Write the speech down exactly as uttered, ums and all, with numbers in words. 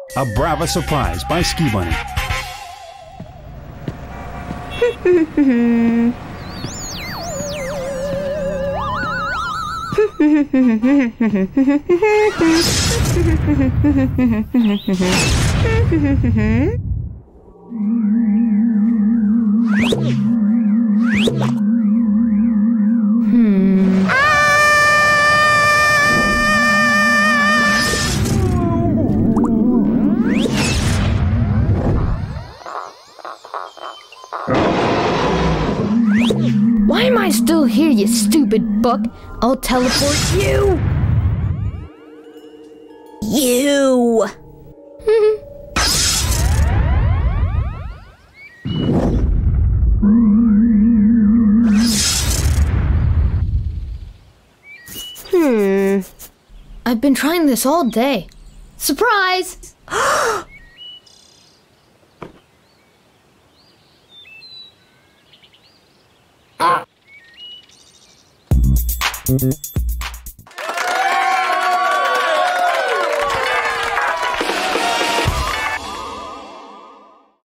A Brava surprise by Ski Bunny. Hmm. Why am I still here, you stupid book? I'll teleport you! You! Hmm. I've been trying this all day. Surprise! Ah.